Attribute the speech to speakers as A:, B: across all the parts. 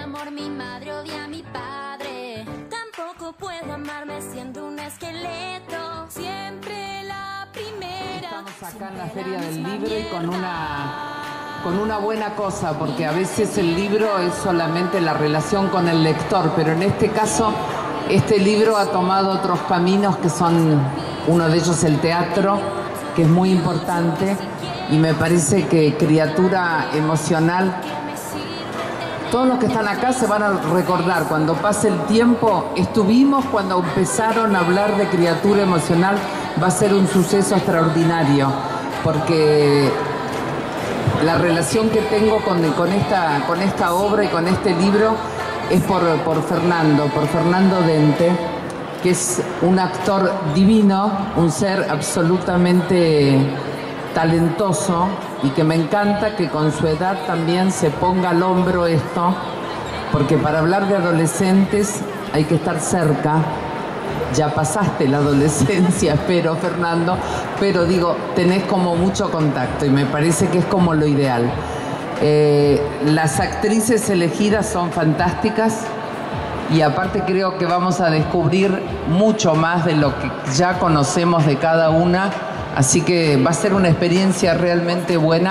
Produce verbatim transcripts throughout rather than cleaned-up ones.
A: amor mi madre odia a mi padre. Tampoco puedo amarme siendo un esqueleto. Siempre la primera.
B: Estamos acá en la Feria del Libro y con una... con una buena cosa, porque a veces el libro es solamente la relación con el lector, pero en este caso este libro ha tomado otros caminos que son, uno de ellos el teatro, que es muy importante, y me parece que Criatura Emocional, todos los que están acá se van a recordar, cuando pase el tiempo, estuvimos cuando empezaron a hablar de Criatura Emocional, va a ser un suceso extraordinario, porque la relación que tengo con, con, esta, con esta obra y con este libro es por, por Fernando, por Fernando Dente, que es un actor divino, un ser absolutamente talentoso y que me encanta que con su edad también se ponga al hombro esto, porque para hablar de adolescentes hay que estar cerca. Ya pasaste la adolescencia, espero, Fernando, pero digo, tenés como mucho contacto y me parece que es como lo ideal. Eh, las actrices elegidas son fantásticas y aparte creo que vamos a descubrir mucho más de lo que ya conocemos de cada una, así que va a ser una experiencia realmente buena.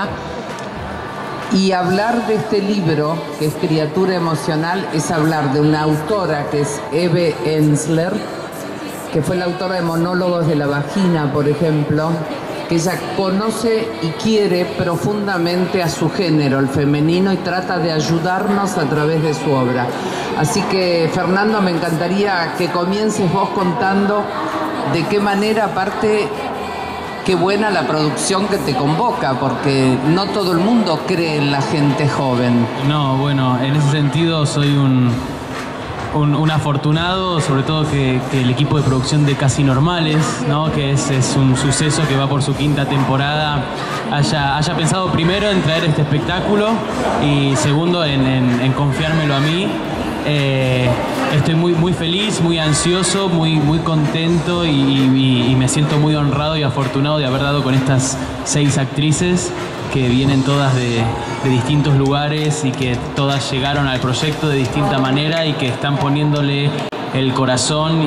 B: Y hablar de este libro, que es Criatura Emocional, es hablar de una autora que es Eve Ensler, que fue la autora de Monólogos de la Vagina, por ejemplo, que ella conoce y quiere profundamente a su género, el femenino, y trata de ayudarnos a través de su obra. Así que, Fernando, me encantaría que comiences vos contando de qué manera, aparte, qué buena la producción que te convoca, porque no todo el mundo cree en la gente joven.
C: No, bueno, en ese sentido soy un... Un, un afortunado, sobre todo que, que el equipo de producción de Casi Normales, ¿no? Que es, es un suceso que va por su quinta temporada, haya, haya pensado primero en traer este espectáculo y segundo en, en, en confiármelo a mí. Eh, estoy muy, muy feliz, muy ansioso, muy, muy contento y, y, y me siento muy honrado y afortunado de haber dado con estas seis actrices que vienen todas de, de distintos lugares y que todas llegaron al proyecto de distinta manera y que están poniéndole el corazón y,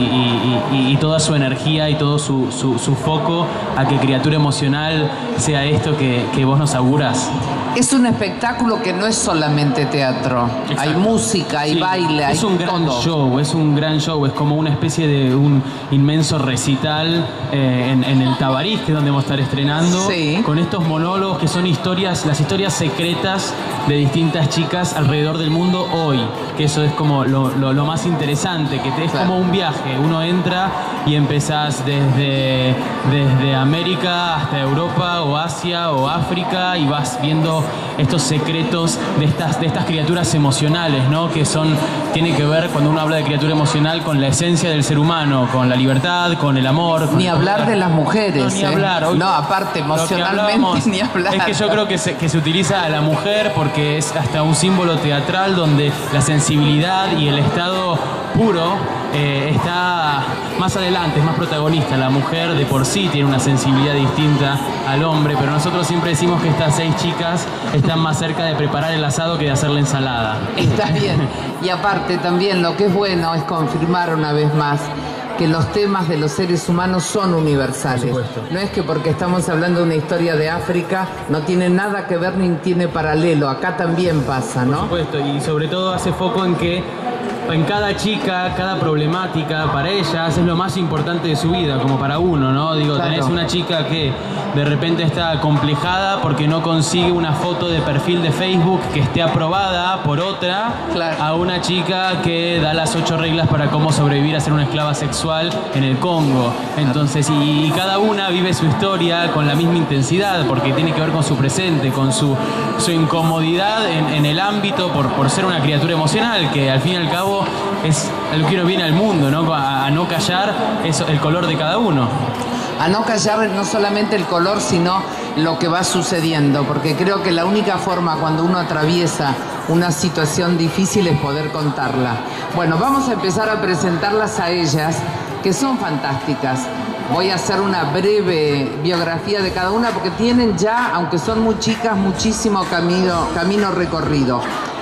C: y, y, y, y toda su energía y todo su, su, su foco a que Criatura Emocional sea esto que, que vos nos augurás.
B: Es un espectáculo que no es solamente teatro. Exacto. Hay música, hay sí, baile, hay
C: es un gran
B: todo.
C: show, es un gran show, es como una especie de un inmenso recital eh, en, en el Tabarís, que es donde vamos a estar estrenando, sí, con estos monólogos que son historias, las historias secretas de distintas chicas alrededor del mundo hoy, que eso es como lo, lo, lo más interesante, que te, es claro, como un viaje, uno entra y empezás desde, desde América hasta Europa o Asia o África y vas viendo estos secretos de estas, de estas criaturas emocionales, ¿no? Que son, tiene que ver, cuando uno habla de criatura emocional, con la esencia del ser humano, con la libertad, con el amor. Con
B: ni hablar
C: la...
B: de las mujeres.
C: No, ni
B: ¿eh?
C: hablar. Hoy,
B: no, aparte, emocionalmente ni hablar.
C: Es que yo creo que se, que se utiliza a la mujer porque es hasta un símbolo teatral donde la sensibilidad y el estado puro eh, está más adelante, es más protagonista. La mujer de por sí tiene una sensibilidad distinta al hombre, pero nosotros siempre decimos que estas seis chicas están más cerca de preparar el asado que de hacer la ensalada.
B: Está bien. Y aparte también lo que es bueno es confirmar una vez más que los temas de los seres humanos son universales. Por supuesto. No es que porque estamos hablando de una historia de África no tiene nada que ver ni tiene paralelo. Acá también pasa, ¿no?
C: Por supuesto, y sobre todo hace foco en que en cada chica, cada problemática para ellas es lo más importante de su vida, como para uno, ¿no? Digo, claro, tenés una chica que de repente está acomplejada porque no consigue una foto de perfil de Facebook que esté aprobada por otra, claro, a una chica que da las ocho reglas para cómo sobrevivir a ser una esclava sexual en el Congo. Entonces, y, y cada una vive su historia con la misma intensidad porque tiene que ver con su presente, con su, su incomodidad en, en el ámbito por, por ser una criatura emocional, que al fin y al cabo es lo que uno viene al mundo, ¿no? A, a no callar eso, el color de cada uno.
B: A no callar no solamente el color, sino lo que va sucediendo, porque creo que la única forma cuando uno atraviesa una situación difícil es poder contarla. Bueno, vamos a empezar a presentarlas a ellas, que son fantásticas. Voy a hacer una breve biografía de cada una, porque tienen ya, aunque son muy chicas, muchísimo camino, camino recorrido.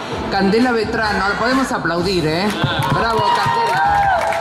B: Candela Vetrano, la podemos aplaudir, ¿eh? Bravo, Candela.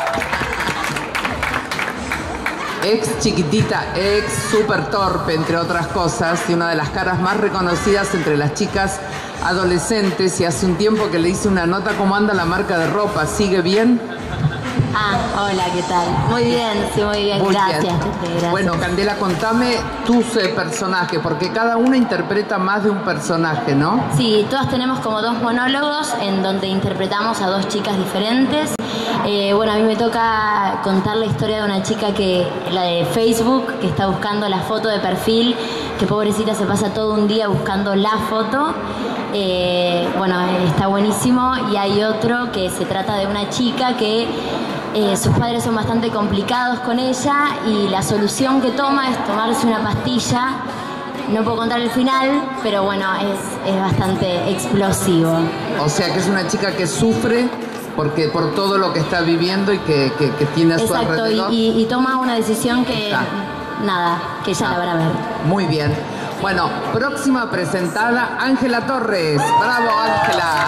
B: Ex chiquitita, ex súper torpe, entre otras cosas, y una de las caras más reconocidas entre las chicas adolescentes. Y hace un tiempo que le hice una nota, ¿cómo anda la marca de ropa? ¿Sigue bien?
D: Ah, hola, ¿qué tal? Muy bien, sí, muy bien,
B: Muy
D: gracias,
B: bien.
D: gracias.
B: Bueno, Candela, contame tus eh, personajes, porque cada una interpreta más de un personaje, ¿no?
D: Sí, todas tenemos como dos monólogos en donde interpretamos a dos chicas diferentes. Eh, bueno, a mí me toca contar la historia de una chica que, la de Facebook, que está buscando la foto de perfil, que pobrecita se pasa todo un día buscando la foto. Eh, bueno, está buenísimo. Y hay otro que se trata de una chica que eh, sus padres son bastante complicados con ella y la solución que toma es tomarse una pastilla. No puedo contar el final, pero bueno, es, es bastante explosivo.
B: O sea, que es una chica que sufre porque por todo lo que está viviendo y que, que, que tiene a su
D: Exacto,
B: alrededor.
D: y, y, y toma una decisión que,
B: Ah.
D: nada, que ya
B: Ah.
D: la van a ver.
B: Muy bien. Bueno, próxima presentada, Ángela Torres. Bravo, Ángela.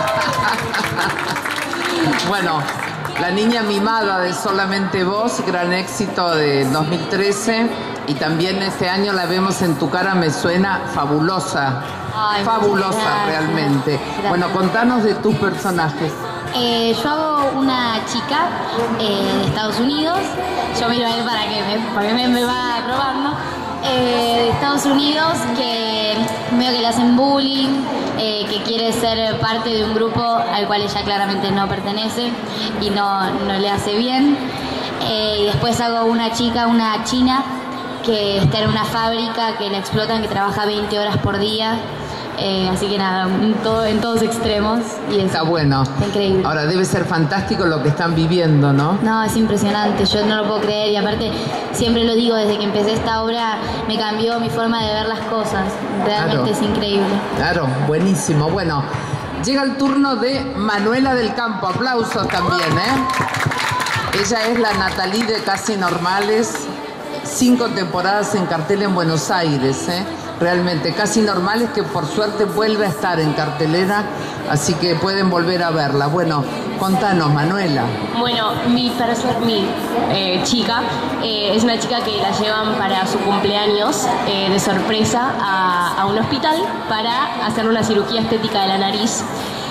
B: Bueno, la niña mimada de Solamente Vos, gran éxito de dos mil trece. Y también este año la vemos en Tu Cara Me Suena, fabulosa.
D: Ay,
B: fabulosa
D: muchas gracias.
B: realmente.
D: Gracias.
B: Bueno, contanos de tus personajes.
E: Eh, yo hago una chica eh, de Estados Unidos. Yo miro a él para que me, porque me, me va a probar, ¿no? Eh, de Estados Unidos que medio que le hacen bullying, eh, que quiere ser parte de un grupo al cual ella claramente no pertenece y no, no le hace bien. Eh, y después hago una chica, una china, que está en una fábrica que la explotan, que trabaja veinte horas por día. Eh, así que nada, en, todo, en todos extremos. Y es,
B: Está bueno.
E: Está increíble.
B: Ahora debe ser fantástico lo que están viviendo, ¿no?
E: No, es impresionante, yo no lo puedo creer y aparte siempre lo digo, desde que empecé esta obra me cambió mi forma de ver las cosas, realmente
B: Claro.
E: es increíble.
B: Claro, buenísimo. Bueno, llega el turno de Manuela del Campo. Aplausos también, ¿eh? Ella es la Natalí de Casi Normales. Cinco temporadas en cartel en Buenos Aires, ¿eh? Realmente, Casi Normales, que por suerte vuelve a estar en cartelera, así que pueden volver a verla. Bueno, contanos, Manuela.
F: Bueno, mi, perso- mi eh, chica eh, es una chica que la llevan para su cumpleaños eh, de sorpresa a, a un hospital para hacerle una cirugía estética de la nariz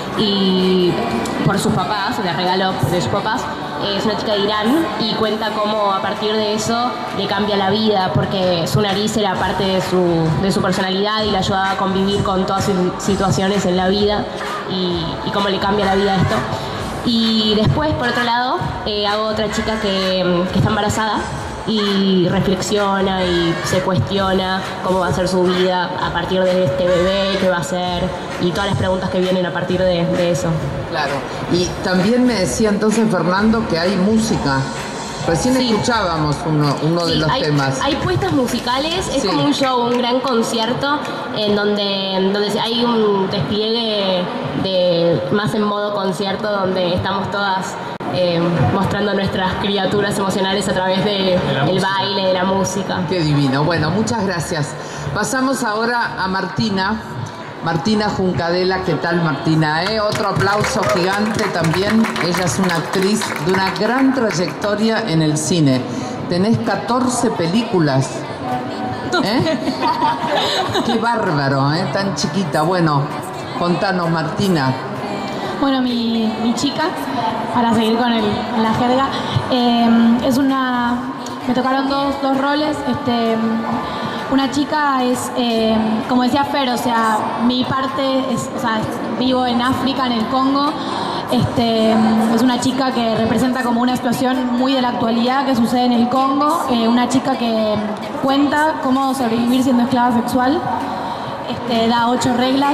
F: y por sus papás, de regalo de sus papás. Eh, es una chica de Irán y cuenta cómo a partir de eso le cambia la vida porque su nariz era parte de su, de su personalidad y la ayudaba a convivir con todas sus situaciones en la vida y, y cómo le cambia la vida esto. Y después, por otro lado, eh, hago otra chica que, que está embarazada y reflexiona y se cuestiona cómo va a ser su vida a partir de este bebé, qué va a ser y todas las preguntas que vienen a partir de, de eso.
B: Claro. Y también me decía entonces Fernando que hay música. Recién
F: Sí.
B: escuchábamos uno, uno de
F: Sí,
B: los
F: hay,
B: temas.
F: hay puestas musicales, es
B: Sí.
F: como un show, un gran concierto en donde, en donde hay un despliegue de más en modo concierto donde estamos todas eh, mostrando nuestras criaturas emocionales a través del de baile, de la música.
B: Qué divino. Bueno, muchas gracias. Pasamos ahora a Martina. Martina Juncadela, ¿qué tal, Martina? ¿Eh? Otro aplauso gigante también. Ella es una actriz de una gran trayectoria en el cine. Tenés catorce películas. ¿Eh? Qué bárbaro, ¿eh? Tan chiquita. Bueno, contanos, Martina.
G: Bueno, mi, mi chica, para seguir con el, en la jerga, eh, es una... Me tocaron dos, dos roles. Este, una chica es, eh, como decía Fer, o sea, mi parte es, o sea, vivo en África, en el Congo. Este, es una chica que representa como una explosión muy de la actualidad que sucede en el Congo. Eh, una chica que cuenta cómo sobrevivir siendo esclava sexual. Este, da ocho reglas.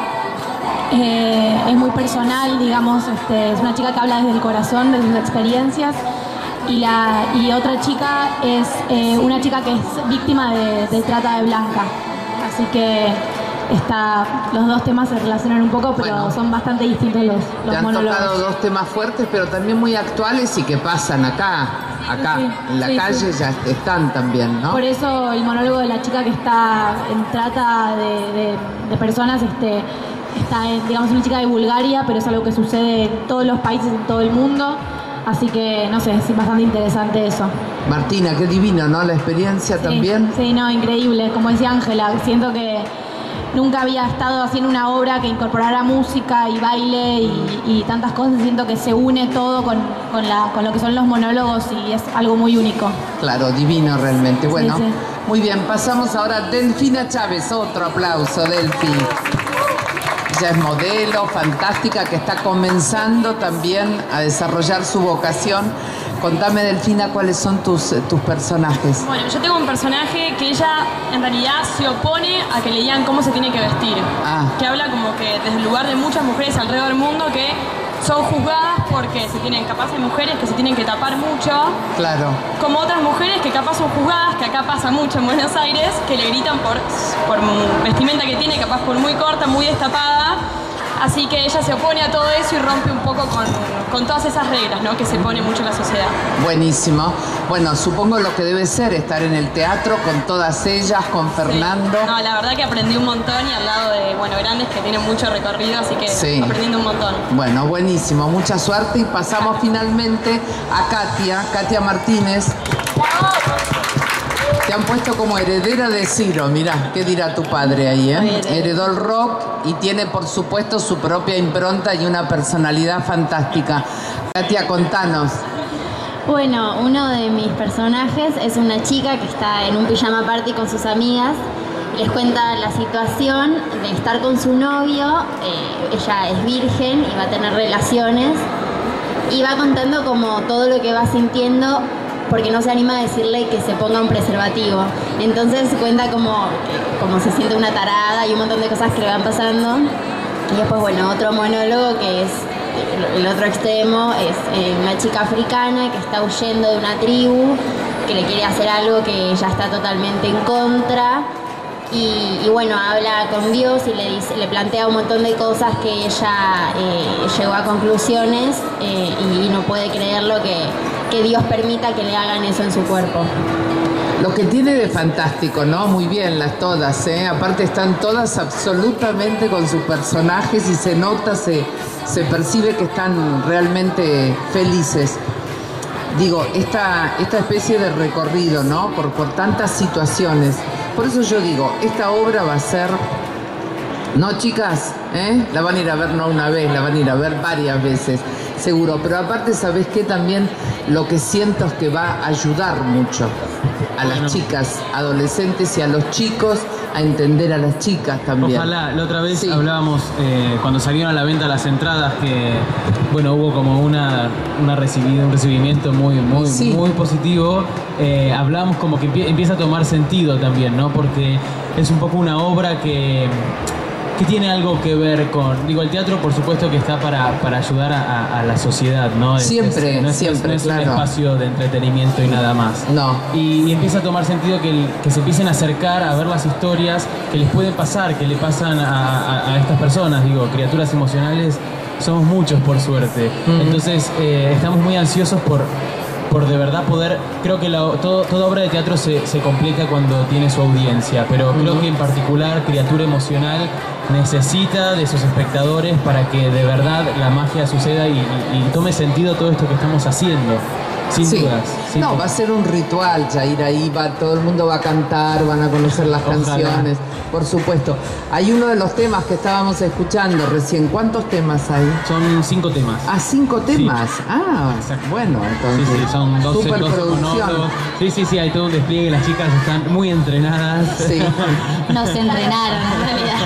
G: Eh, es muy personal, digamos, este, es una chica que habla desde el corazón, de sus experiencias. Y, la, y otra chica es eh, una chica que es víctima de, de trata de blanca. Así que está, los dos temas se relacionan un poco, pero
B: Bueno.
G: son bastante distintos los,
B: Te
G: los
B: han
G: monólogos.
B: tocado dos temas fuertes, pero también muy actuales y que pasan acá. acá,
G: sí,
B: en la
G: sí,
B: calle
G: sí.
B: ya están también, ¿no?
G: Por eso el monólogo de la chica que está en trata de, de, de personas, este, está, en, digamos, una chica de Bulgaria, pero es algo que sucede en todos los países, en todo el mundo. Así que, no sé, es bastante interesante eso.
B: Martina, qué divino, ¿no? La experiencia
G: Sí,
B: también.
G: sí, no, increíble. Como decía Ángela, siento que nunca había estado haciendo una obra que incorporara música y baile y, y tantas cosas. Siento que se une todo con, con, la, con lo que son los monólogos y es algo muy único.
B: Claro, divino realmente. Bueno,
G: Sí, sí.
B: muy bien, pasamos ahora a Delfina Chávez. Otro aplauso, Delfi. Ella es modelo, fantástica, que está comenzando también a desarrollar su vocación. Contame, Delfina, cuáles son tus, tus personajes.
F: Bueno, yo tengo un personaje que ella en realidad se opone a que le digan cómo se tiene que vestir.
B: Ah.
F: Que habla como que desde el lugar de muchas mujeres alrededor del mundo que son juzgadas porque se tienen, capaz hay mujeres que se tienen que tapar mucho,
B: Claro.
F: como otras mujeres que capaz son juzgadas, que acá pasa mucho en Buenos Aires, que le gritan por, por vestimenta que tiene, capaz por muy corta, muy destapada. Así que ella se opone a todo eso y rompe un poco con, con todas esas reglas, ¿no? Que se pone mucho en la sociedad.
B: Buenísimo. Bueno, supongo lo que debe ser estar en el teatro con todas ellas, con Fernando.
F: Sí. No, la verdad que aprendí un montón y al lado de, bueno, grandes que tienen mucho recorrido, así que
B: Sí.
F: aprendiendo un montón.
B: Bueno, buenísimo. Mucha suerte y pasamos finalmente a Katia, Katia Martínez. Te han puesto como heredera de Ciro, mirá, ¿qué dirá tu padre ahí, eh? Heredó el rock y tiene, por supuesto, su propia impronta y una personalidad fantástica. Katia, contanos.
D: Bueno, uno de mis personajes es una chica que está en un pijama party con sus amigas. Les cuenta la situación de estar con su novio. Eh, ella es virgen y va a tener relaciones. Y va contando como todo lo que va sintiendo porque no se anima a decirle que se ponga un preservativo. Entonces cuenta como, como se siente una tarada y un montón de cosas que le van pasando. Y después, bueno, otro monólogo que es el otro extremo, es eh, una chica africana que está huyendo de una tribu, que le quiere hacer algo que ella está totalmente en contra. Y, y bueno, habla con Dios y le, dice, le plantea un montón de cosas que ella eh, llegó a conclusiones eh, y no puede creerlo que, que Dios permita que le hagan eso en su cuerpo.
B: Lo que tiene de fantástico, ¿no? Muy bien, las todas, ¿eh? Aparte están todas absolutamente con sus personajes y se nota, se, se percibe que están realmente felices. Digo, esta, esta especie de recorrido, ¿no? Por, por tantas situaciones. Por eso yo digo, esta obra va a ser... No, chicas, ¿eh? La van a ir a ver no una vez, la van a ir a ver varias veces, seguro. Pero aparte, ¿sabés qué? También lo que siento es que va a ayudar mucho a las chicas, adolescentes y a los chicos a entender a las chicas también.
C: Ojalá. La otra vez
B: Sí.
C: hablábamos, eh, cuando salieron a la venta las entradas, que bueno, hubo como una, una recibida, un recibimiento muy, muy,
B: Sí.
C: muy positivo. Eh, hablábamos como que empie- empieza a tomar sentido también, ¿no? Porque es un poco una obra que... que tiene algo que ver con... Digo, el teatro, por supuesto, que está para, para ayudar a, a- a la sociedad, ¿no? Es-
B: Siempre,
C: es- no es,
B: siempre,
C: no es
B: claro.
C: un espacio de entretenimiento y nada más.
B: No.
C: Y, y empieza a tomar sentido que, el- que se empiecen a acercar a ver las historias que les pueden pasar, que le pasan a, a- a estas personas. Digo, criaturas emocionales somos muchos, por suerte.
B: Mm.
C: Entonces, eh, estamos muy ansiosos por... por de verdad poder, creo que la, todo, toda obra de teatro se, se completa cuando tiene su audiencia, pero creo que en particular Criatura Emocional necesita de sus espectadores para que de verdad la magia suceda y, y- y tome sentido todo esto que estamos haciendo, sin
B: Sí.
C: dudas. sin
B: No,
C: dudas.
B: va a ser un ritual, ya ir ahí, va, todo el mundo va a cantar, van a conocer las
C: Ojalá.
B: canciones, por supuesto. Hay uno de los temas que estábamos escuchando recién. ¿Cuántos temas hay?
C: Son cinco temas.
B: Ah, cinco temas. Ah,
C: Exacto.
B: bueno,
C: Sí,
B: entonces.
C: sí, son doce, doce
B: Superproducción.
C: monólogos. Sí, sí, sí, hay todo un despliegue, las chicas están muy entrenadas.
B: Sí.
E: Nos entrenaron en realidad.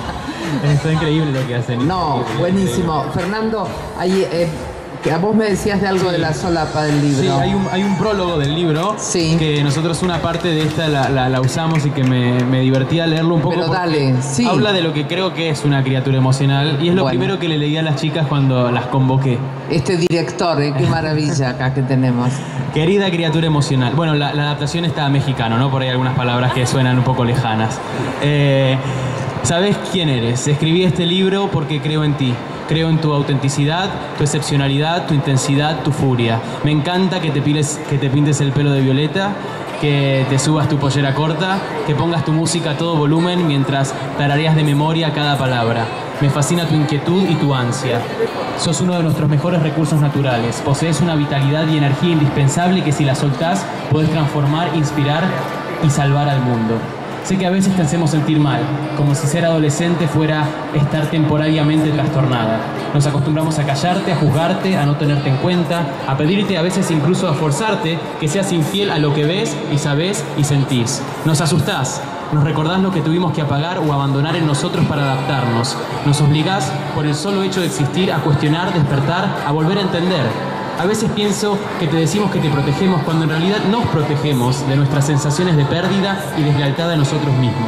C: Está increíble lo que hacen.
B: No,
C: increíble,
B: buenísimo.
C: increíble.
B: Fernando, ahí, eh, que a vos me decías de algo
C: Sí.
B: de la solapa del libro.
C: Sí, hay un, hay un prólogo del libro
B: Sí.
C: que nosotros una parte de esta la, la- la usamos y que me, me divertía leerlo un poco.
B: Pero
C: porque
B: dale, sí.
C: Habla de lo que creo que es una criatura emocional y es lo
B: Bueno.
C: primero que le leí a las chicas cuando las convoqué.
B: Este director, eh, qué maravilla acá que tenemos.
C: Querida criatura emocional. Bueno, la, la adaptación está a mexicano, ¿no? Por ahí hay algunas palabras que suenan un poco lejanas. Eh, ¿Sabés quién eres? Escribí este libro porque creo en ti. Creo en tu autenticidad, tu excepcionalidad, tu intensidad, tu furia. Me encanta que te, piles, que te pintes el pelo de violeta, que te subas tu pollera corta, que pongas tu música a todo volumen mientras tarareas de memoria cada palabra. Me fascina tu inquietud y tu ansia. Sos uno de nuestros mejores recursos naturales. Posees una vitalidad y energía indispensable que si la soltás podés transformar, inspirar y salvar al mundo. Sé que a veces te hacemos sentir mal, como si ser adolescente fuera estar temporariamente trastornada. Nos acostumbramos a callarte, a juzgarte, a no tenerte en cuenta, a pedirte, a veces incluso a forzarte que seas infiel a lo que ves y sabés y sentís. Nos asustás, nos recordás lo que tuvimos que apagar o abandonar en nosotros para adaptarnos. Nos obligás, por el solo hecho de existir, a cuestionar, despertar, a volver a entender. A veces pienso que te decimos que te protegemos cuando en realidad nos protegemos de nuestras sensaciones de pérdida y deslealtad a nosotros mismos.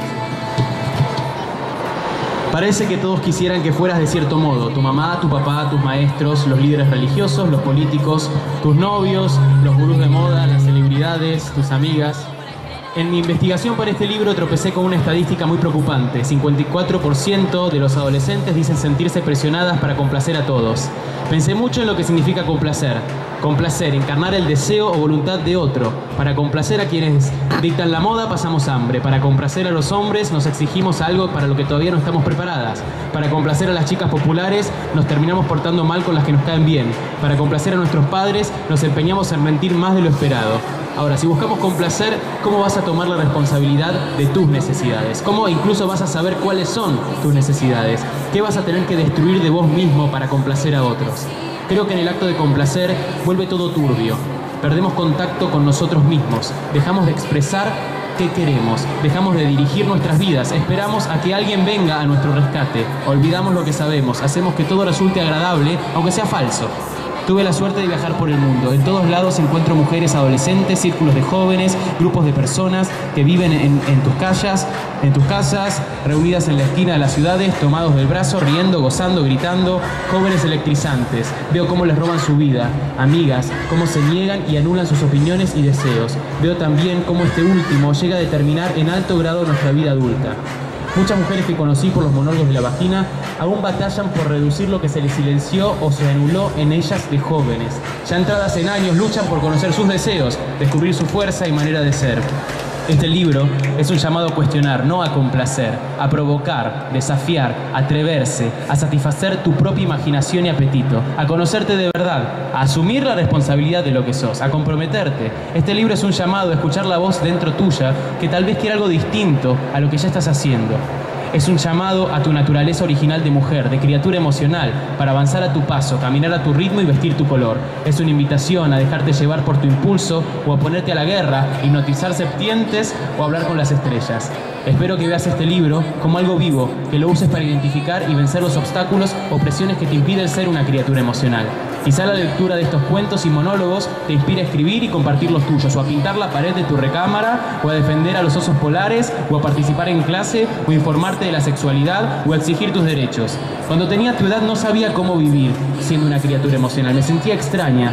C: Parece que todos quisieran que fueras de cierto modo, tu mamá, tu papá, tus maestros, los líderes religiosos, los políticos, tus novios, los gurús de moda, las celebridades, tus amigas. En mi investigación para este libro tropecé con una estadística muy preocupante. cincuenta y cuatro por ciento de los adolescentes dicen sentirse presionadas para complacer a todos. Pensé mucho en lo que significa complacer. Complacer, encarnar el deseo o voluntad de otro. Para complacer a quienes dictan la moda pasamos hambre. Para complacer a los hombres nos exigimos algo para lo que todavía no estamos preparadas. Para complacer a las chicas populares nos terminamos portando mal con las que nos caen bien. Para complacer a nuestros padres nos empeñamos en mentir más de lo esperado. Ahora, si buscamos complacer, ¿cómo vas a tomar la responsabilidad de tus necesidades? ¿Cómo incluso vas a saber cuáles son tus necesidades? ¿Qué vas a tener que destruir de vos mismo para complacer a otros? Creo que en el acto de complacer vuelve todo turbio. Perdemos contacto con nosotros mismos. Dejamos de expresar qué queremos. Dejamos de dirigir nuestras vidas. Esperamos a que alguien venga a nuestro rescate. Olvidamos lo que sabemos. Hacemos que todo resulte agradable, aunque sea falso. Tuve la suerte de viajar por el mundo. En todos lados encuentro mujeres adolescentes, círculos de jóvenes, grupos de personas que viven en, en tus calles, en tus casas, reunidas en la esquina de las ciudades, tomados del brazo, riendo, gozando, gritando, jóvenes electrizantes. Veo cómo les roban su vida, amigas, cómo se niegan y anulan sus opiniones y deseos. Veo también cómo este último llega a determinar en alto grado nuestra vida adulta. Muchas mujeres que conocí por los monólogos de la vagina aún batallan por reducir lo que se les silenció o se anuló en ellas de jóvenes. Ya entradas en años luchan por conocer sus deseos, descubrir su fuerza y manera de ser. Este libro es un llamado a cuestionar, no a complacer, a provocar, desafiar, atreverse, a satisfacer tu propia imaginación y apetito, a conocerte de verdad, a asumir la responsabilidad de lo que sos, a comprometerte. Este libro es un llamado a escuchar la voz dentro tuya que tal vez quiera algo distinto a lo que ya estás haciendo. Es un llamado a tu naturaleza original de mujer, de criatura emocional, para avanzar a tu paso, caminar a tu ritmo y vestir tu color. Es una invitación a dejarte llevar por tu impulso o a ponerte a la guerra, hipnotizar serpientes o hablar con las estrellas. Espero que veas este libro como algo vivo, que lo uses para identificar y vencer los obstáculos o presiones que te impiden ser una criatura emocional. Quizá la lectura de estos cuentos y monólogos te inspire a escribir y compartir los tuyos, o a pintar la pared de tu recámara, o a defender a los osos polares, o a participar en clase, o informarte de la sexualidad, o a exigir tus derechos. Cuando tenía tu edad no sabía cómo vivir siendo una criatura emocional, me sentía extraña.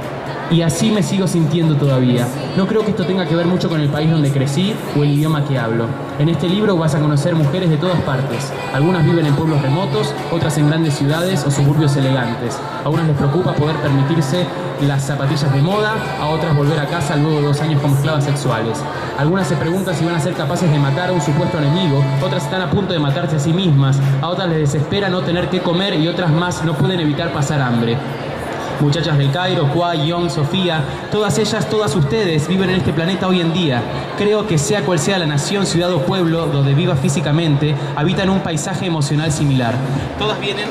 C: Y así me sigo sintiendo todavía. No creo que esto tenga que ver mucho con el país donde crecí o el idioma que hablo. En este libro vas a conocer mujeres de todas partes. Algunas viven en pueblos remotos, otras en grandes ciudades o suburbios elegantes. A unas les preocupa poder permitirse las zapatillas de moda, a otras volver a casa luego de dos años como esclavas sexuales. Algunas se preguntan si van a ser capaces de matar a un supuesto enemigo, otras están a punto de matarse a sí mismas, a otras les desespera no tener qué comer y otras más no pueden evitar pasar hambre. Muchachas del Cairo, Kwai, Young, Sofía, todas ellas, todas ustedes viven en este planeta hoy en día. Creo que sea cual sea la nación, ciudad o pueblo donde viva físicamente, habitan un paisaje emocional similar. Todas vienen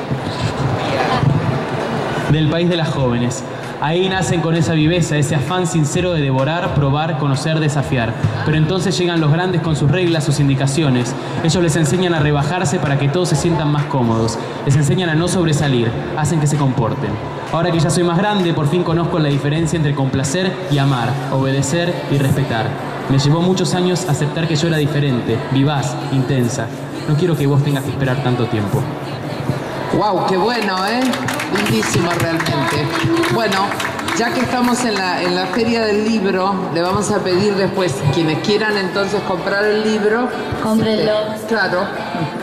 C: del país de las jóvenes. Ahí nacen con esa viveza, ese afán sincero de devorar, probar, conocer, desafiar. Pero entonces llegan los grandes con sus reglas, sus indicaciones. Ellos les enseñan a rebajarse para que todos se sientan más cómodos. Les enseñan a no sobresalir, hacen que se comporten. Ahora que ya soy más grande, por fin conozco la diferencia entre complacer y amar, obedecer y respetar. Me llevó muchos años aceptar que yo era diferente, vivaz, intensa. No quiero que vos tengas que esperar tanto tiempo.
B: ¡Wow! ¡Qué bueno, eh! Lindísimo realmente. Bueno, ya que estamos en la, en la Feria del Libro, le vamos a pedir después, quienes quieran entonces comprar el libro.
D: Cómprenlo.
B: Eh, claro.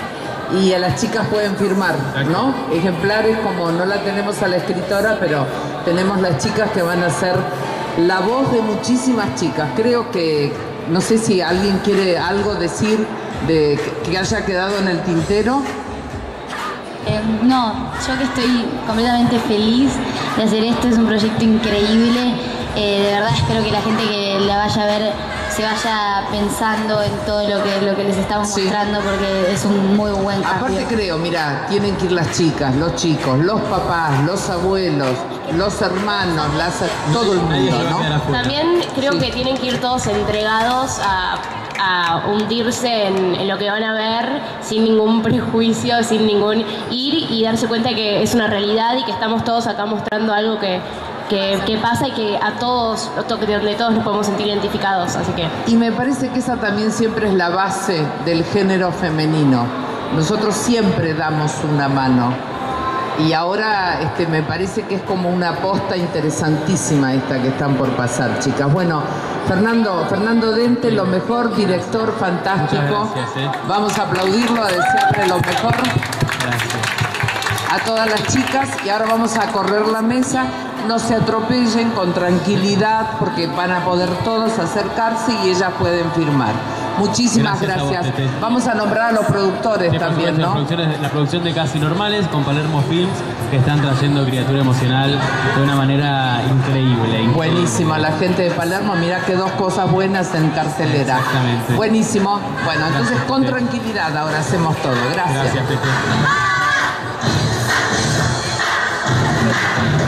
B: y a las chicas pueden firmar, ¿no? Ejemplares, como no la tenemos a la escritora, pero tenemos las chicas que van a ser la voz de muchísimas chicas. Creo que, no sé si alguien quiere algo decir de que haya quedado en el tintero.
E: Eh, no, yo que estoy completamente feliz de hacer esto, es un proyecto increíble. Eh, de verdad espero que la gente que la vaya a ver se vaya pensando en todo lo que, lo que les estamos
B: Sí.
E: mostrando, porque es un muy buen cambio.
B: Aparte creo, mira, tienen que ir las chicas, los chicos, los papás, los abuelos, los hermanos, las, todo el
C: Nadie
B: mundo,
C: se va a quedar
B: ¿no?
C: afuera.
F: También creo
B: Sí.
F: que tienen que ir todos entregados a, a hundirse en, en lo que van a ver sin ningún prejuicio, sin ningún ir y darse cuenta que es una realidad y que estamos todos acá mostrando algo que, que, que pasa y que a todos, donde todos nos podemos sentir identificados. Así que
B: Y me parece que esa también siempre es la base del género femenino. Nosotros siempre damos una mano. Y ahora este, me parece que es como una aposta interesantísima esta que están por pasar, chicas. Bueno, Fernando, Fernando Dente, lo mejor, director fantástico.
C: Muchas gracias, eh.
B: Vamos a aplaudirlo, a desearle lo mejor
C: Gracias.
B: a todas las chicas. Y ahora vamos a correr la mesa. No se atropellen, con tranquilidad, porque van a poder todos acercarse y ellas pueden firmar. Muchísimas
C: Gracias a vos,
B: gracias.
C: Tete.
B: Vamos a nombrar a los productores
C: Sí, por
B: también,
C: supuesto,
B: ¿no?
C: La producción, es- la producción de Casi Normales con Palermo Films, que están trayendo Criatura Emocional de una manera increíble. increíble.
B: Buenísimo, la gente de Palermo, mirá que dos cosas buenas en cartelera.
C: Exactamente.
B: Buenísimo. Bueno, entonces
C: Gracias,
B: con
C: Tete.
B: tranquilidad ahora hacemos todo. Gracias.
C: Gracias, Pepe.